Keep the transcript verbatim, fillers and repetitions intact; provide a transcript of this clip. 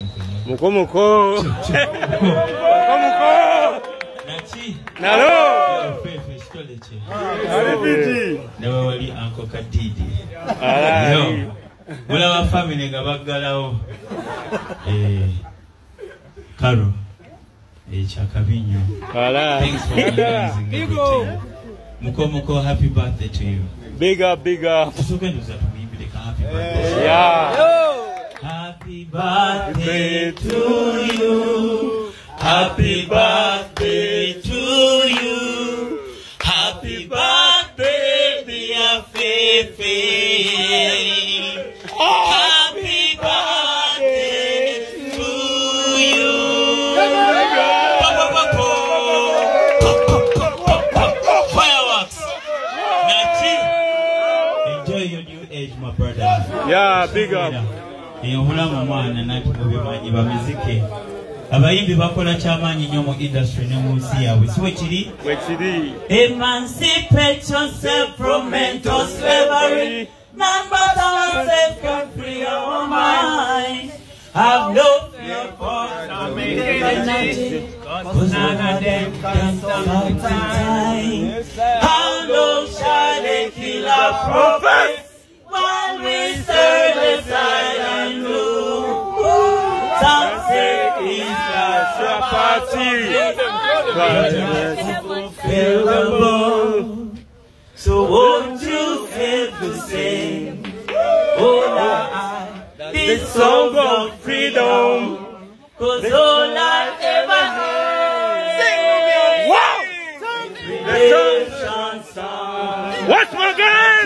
Muko muko. Muko muko. Nachi. Nalo. Fefe stoleche. Alipiti. Newe wali anko kadidi. Alai. Wala wa family nga bagalao. Eh. Karo. Eh chakabinyo. Alai. Thanks for organizing everything. Muko muko, happy birthday to you. Big up, big up. Happy birthday. Yeah. Happy birthday to you. Happy birthday to you. Happy birthday, dear Fefe. Happy birthday to you. Fireworks. Nachi. Enjoy your new age, my brother. Yeah, big up. Eyohula mwana nati mubimanyi bamizike. Abayimbi bakola kyamanyi nnyo mu industry ne mu nsi yaabwe. Si wekiri? Wekiri. Emancipate yourself from mental slavery. None but ourselves can free our mind. Have no fear for energy. Cause none of them can stop the time. How long shall they kill our prophets while we serve the silent rule? Some say it's a party. Fill the bowl. So won't you feel the same? Oh, I, this song of freedom. Cause all I ever heard. Wow! Redemption song. What's my guy?